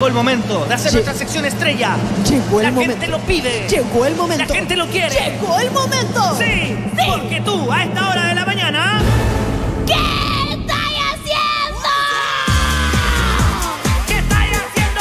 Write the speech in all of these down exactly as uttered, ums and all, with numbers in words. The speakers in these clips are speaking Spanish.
el momento de hacer Lle- nuestra sección estrella. Llegó el La momento. gente lo pide. Llegó el momento. La gente lo quiere. Llegó el momento. Sí, Sí. porque tú a esta hora de la mañana... ¿Qué estáis haciendo? ¿Qué estáis haciendo?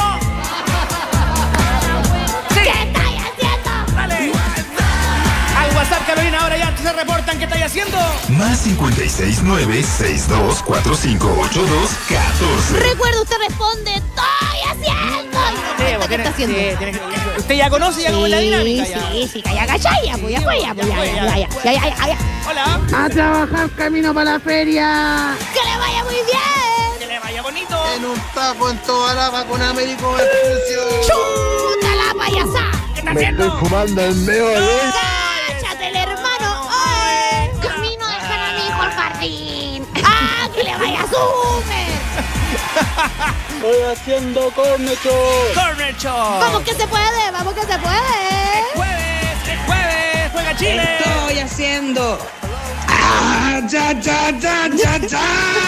Sí. ¿Qué estáis haciendo? Dale. Al WhatsApp, Carolina, ahora ya se reportan. ¿Qué estáis haciendo? Más cincuenta y seis nueve sesenta y dos cuarenta y cinco ochenta y dos catorce. Recuerda, usted responde, estoy haciendo. Y no cuenta qué tiene- está haciendo. sí, tiene que- usted ya conoce ya cómo es la dinámica. Ya. Sí, sí, ya, cachai, ya, pues, ya fue, ya, pues, ya, ya, ya, ya, ya, ya, ya, ya. Hola. A trabajar camino para la feria. Que le vaya muy bien. Que le vaya bonito. En un taco en toda la con Américo Vespucio. Chuta la payasá. ¿Qué está haciendo? fumando en medio de... Cáchate el hermano. Ay, camino a dejar a mi hijo al jardín. Ah, que le vaya súper. Estoy haciendo cornecho. Corner Show. Vamos que se puede, vamos que se puede. Jueves, es jueves, juega Chile. Estoy haciendo. ¡Ah, ya, ya, ya, ya, ya!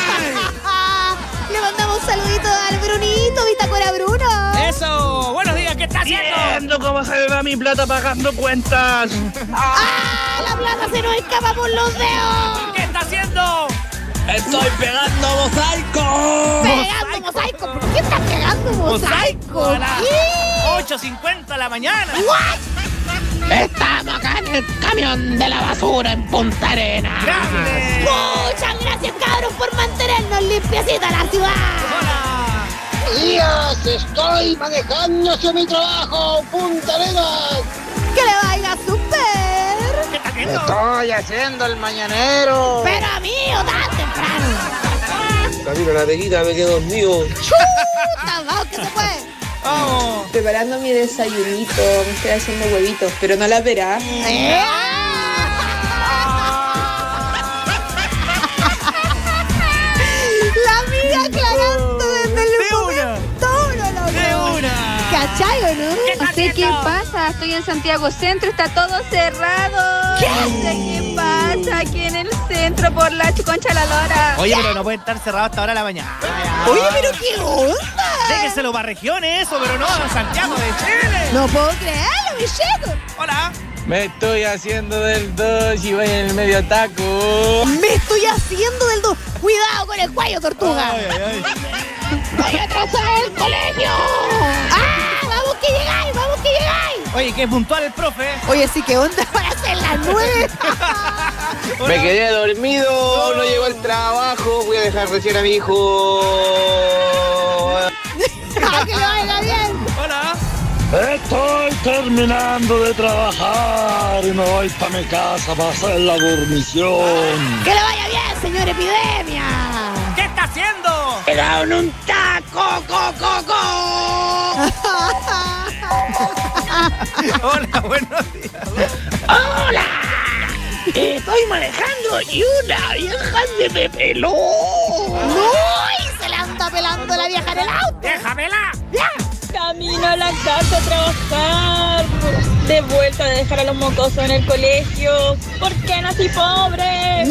Le mandamos un saludito al Brunito, Bitácora Bruno. Eso, buenos días, ¿qué está haciendo? Viendo cómo se me va mi plata pagando cuentas. ¡Ah! La plata se nos escapa por los dedos. ¿Qué está haciendo? Estoy pegando mosaico. Pegando mosaico. ¿Por qué estás pegando mosaico? A las ¿Qué? ocho cincuenta de la mañana. ¿What? Estamos acá en el camión de la basura en Punta Arenas. Grande. Muchas gracias, cabros, por mantenernos limpiecita la ciudad. Hola. Días, estoy manejando hacia mi trabajo, Punta Arenas. Que le vaya súper. ¿Qué está haciendo? Estoy haciendo el mañanero. Pero amigo, tan temprano. Camino a la tequita, me quedo dormido. Chuta, vamos que se puede. Vamos. Preparando mi desayunito, me estoy haciendo huevitos, pero no las verás. ¡Eh! La amiga aclarando desde el De una. momento uno, loco. De una. ¿Cachai o no? ¿Qué está No sé qué haciendo? pasa, estoy en Santiago Centro, está todo cerrado. ¿Qué? No sé qué pasa aquí en el centro por la Chuconcha La Lora. Oye, pero no puede estar cerrado hasta ahora de la mañana. Oye, pero qué onda. Déjenselo para regiones eso, pero no a Santiago de Chile. No puedo creerlo, Micheco. Hola. Me estoy haciendo del dos y voy en el medio taco. Me estoy haciendo del dos. Cuidado con el cuello, tortuga. Ay, ay, ay. Voy a atrasar el colegio. ¡Ah! ¡Vamos que llegáis! ¡Vamos que llegáis! Oye, que puntual el profe. Oye, sí, ¿qué onda para hacer las nueve? Hola. Me quedé dormido, no llegó al trabajo, voy a dejar recién a mi hijo. ¡Ah, que le vaya bien! Hola. Estoy terminando de trabajar y me voy para mi casa para hacer la dormición. ¡Que le vaya bien, señor Epidemia! ¿Qué está haciendo? Pegado en un taco, co, co, co. Hola, buenos días. ¡Hola! Estoy manejando y una vieja se me peló. ¡No! Y se le anda pelando la vieja en el auto. Déjamela. Camino a la casa a trabajar. De vuelta de dejar a los mocosos en el colegio. ¿Por qué nací pobre?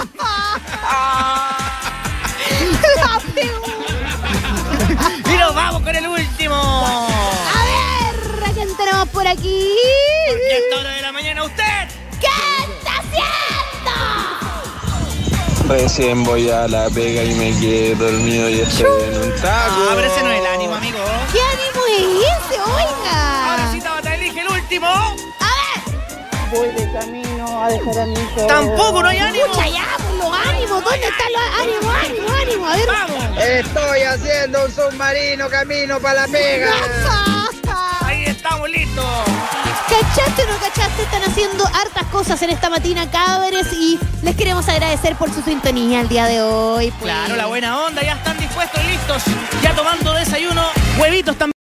La pegó. Y nos vamos con el último. A ver, ¿a quién tenemos por aquí? Porque a esta hora de la mañana usted. ¿Qué está haciendo? Recién voy a la pega y me quedé dormido y estoy en un taco. Ah, pero ese no es el ánimo, amigo. ¿Qué ánimo es ese? Oiga. Ahora sí, Tabata, elige el último. A ver. Voy de camino a dejar a mi hijo. Tampoco no hay ánimo. Escucha ya, por los ánimos. ¿Dónde están los ánimos? Ánimo, ánimo. A ver. Vamos. Estoy haciendo un submarino camino para la pega. Ahí estamos listos. ¿Cachaste o no cachaste? Están haciendo hartas cosas en esta matina, cabres, y les queremos agradecer por su sintonía el día de hoy. Pues. Claro, la buena onda, ya están dispuestos y listos. Ya tomando desayuno, huevitos también.